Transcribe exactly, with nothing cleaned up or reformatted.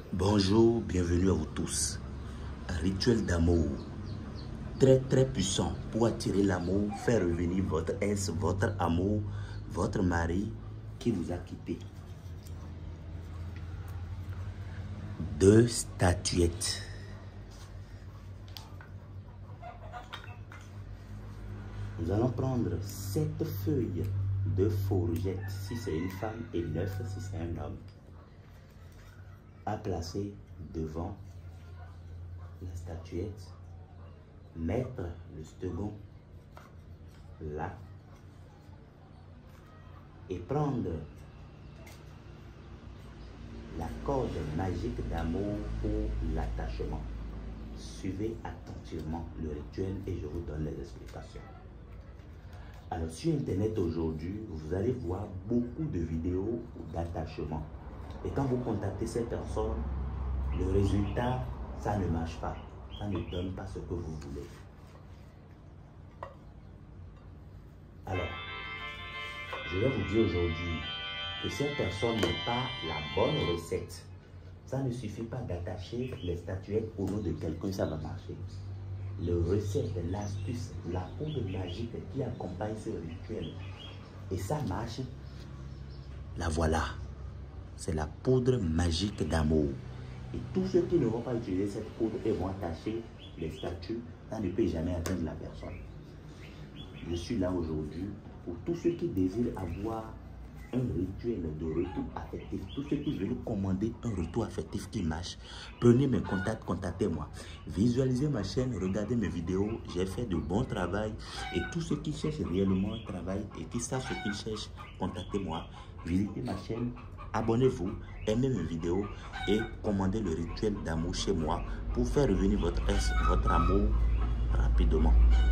Bonjour, bienvenue à vous tous. Un rituel d'amour très très puissant pour attirer l'amour, faire revenir votre ex, votre amour, votre mari qui vous a quitté. Deux statuettes. Nous allons prendre sept feuilles de fourgette si c'est une femme et neuf si c'est un homme, à placer devant la statuette, mettre le second là et prendre la corde magique d'amour pour l'attachement. Suivez attentivement le rituel et je vous donne les explications. Alors sur internet aujourd'hui, vous allez voir beaucoup de vidéos d'attachement. Et quand vous contactez ces personnes, le résultat, ça ne marche pas. Ça ne donne pas ce que vous voulez. Alors, je vais vous dire aujourd'hui que cette personne n'est pas la bonne recette. Ça ne suffit pas d'attacher les statuettes au nom de quelqu'un, ça va marcher. Le recette, l'astuce, la poudre magique qui accompagne ce rituel. Et ça marche. La voilà. C'est la poudre magique d'amour. Et tous ceux qui ne vont pas utiliser cette poudre et vont attacher les statues, ça ne peut jamais atteindre la personne. Je suis là aujourd'hui pour tous ceux qui désirent avoir un rituel de retour affectif. Tous ceux qui veulent commander un retour affectif qui marche, prenez mes contacts, contactez-moi. Visualisez ma chaîne, regardez mes vidéos. J'ai fait de bon travail. Et tous ceux qui cherchent réellement un travail et qui savent ce qu'ils cherchent, contactez-moi. Visitez ma chaîne. Abonnez-vous, aimez mes vidéos et commandez le rituel d'amour chez moi pour faire revenir votre, votre amour rapidement.